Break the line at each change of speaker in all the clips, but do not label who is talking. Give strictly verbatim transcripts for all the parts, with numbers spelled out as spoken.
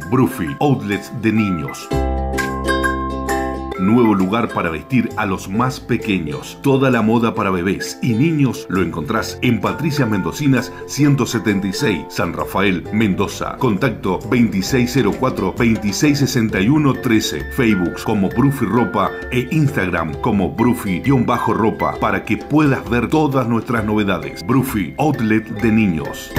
Brufi, outlets de niños. Nuevo lugar para vestir a los más pequeños. Toda la moda para bebés y niños lo encontrás en Patricia Mendocinas ciento setenta y seis, San Rafael, Mendoza. Contacto veintiséis cero cuatro, veintiséis sesenta y uno trece. Facebook como Brufi Ropa e Instagram como Brufi-Ropa para que puedas ver todas nuestras novedades. Brufi, outlet de niños.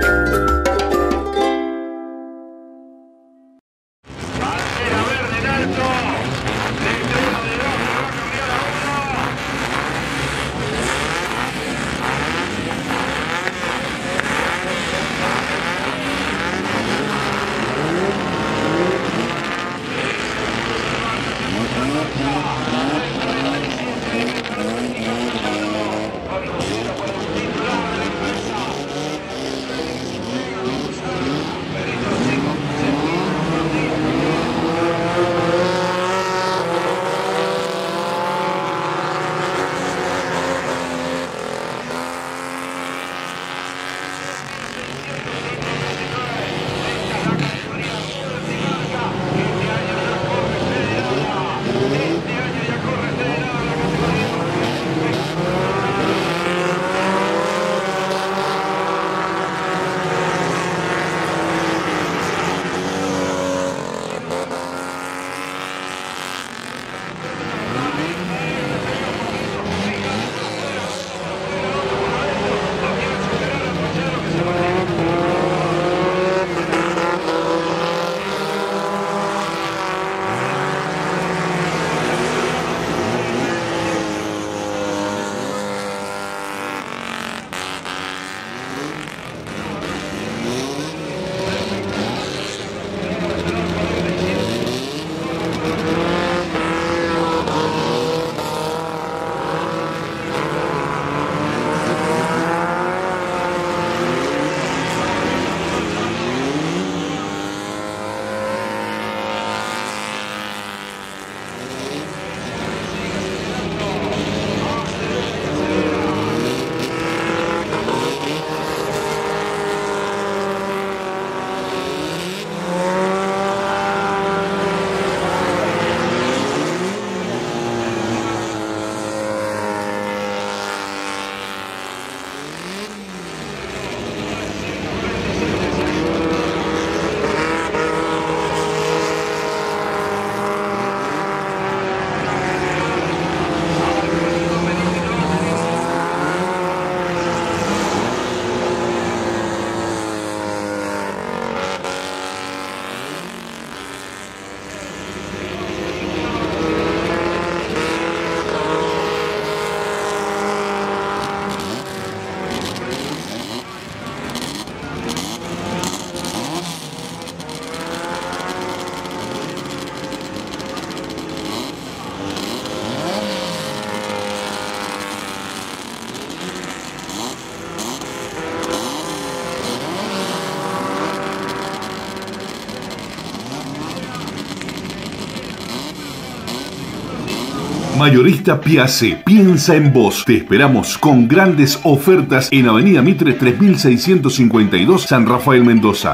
Mayorista Piace, piensa en vos. Te esperamos con grandes ofertas en Avenida Mitre tres mil seiscientos cincuenta y dos, San Rafael, Mendoza.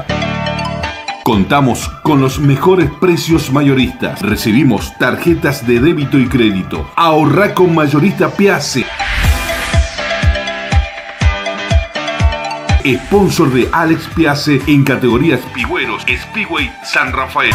Contamos con los mejores precios mayoristas. Recibimos tarjetas de débito y crédito. Ahorrá con Mayorista Piace. Sponsor de Alex Piace en categorías Pigüeros, Speedway, San Rafael.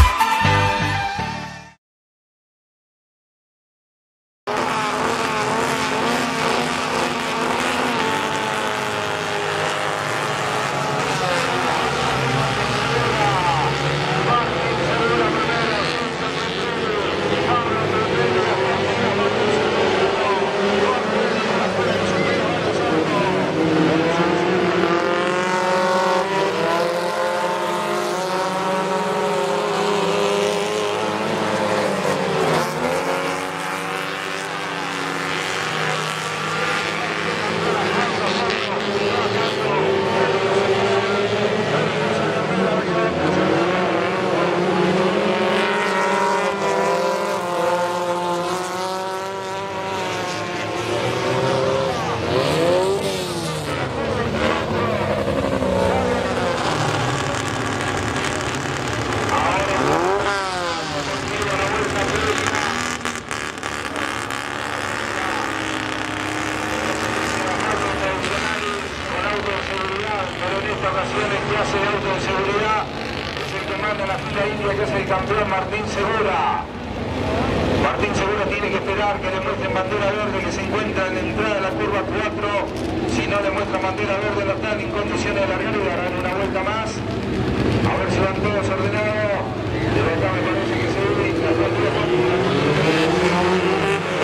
campeón Martín Segura. Martín Segura tiene que esperar que le muestren bandera verde, que se encuentra en la entrada de la curva cuatro. Si no le muestran bandera verde, no están en condiciones de largar y darán una vuelta más. A ver si van todos ordenados. De acá me parece que se ubica la curva cuatro.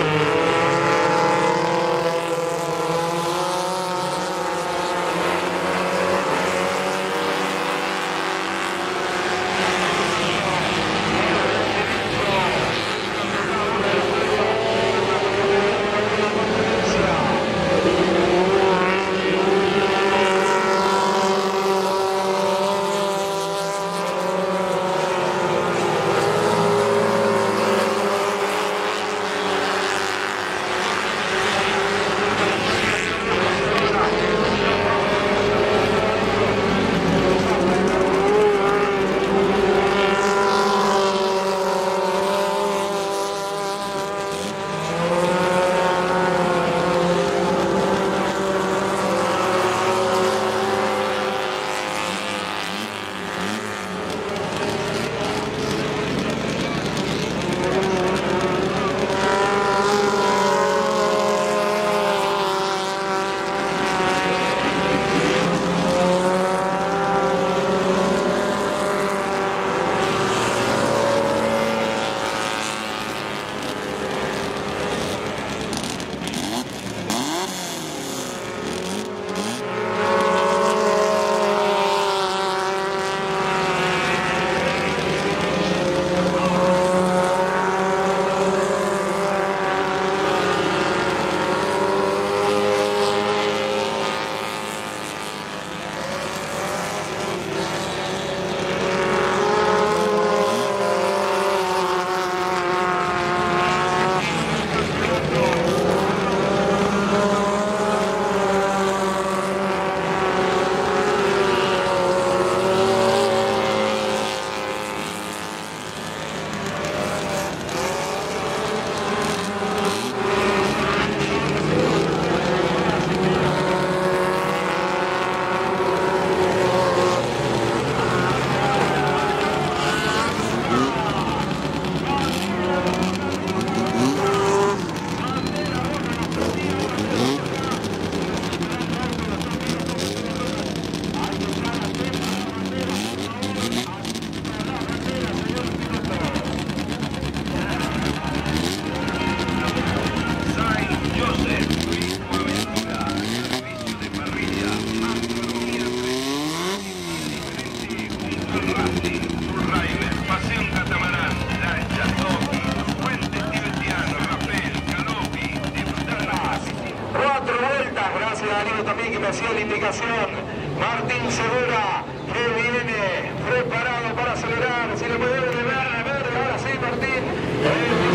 También que me hacía la indicación, Martín Segura, que viene preparado para acelerar. Si le puede ver, ver, ver, ahora sí, Martín. Eh,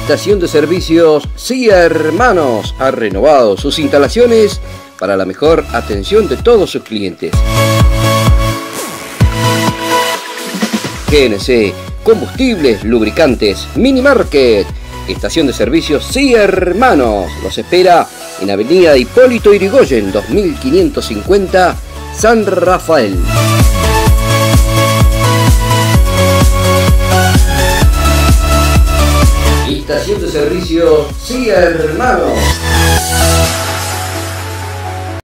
Estación de servicios C I A Hermanos ha renovado sus instalaciones para la mejor atención de todos sus clientes. G N C, combustibles, lubricantes, mini market. Estación de servicios C I A Hermanos los espera en Avenida Hipólito Yrigoyen dos mil quinientos cincuenta, San Rafael. Estación de servicios C I A Hermanos.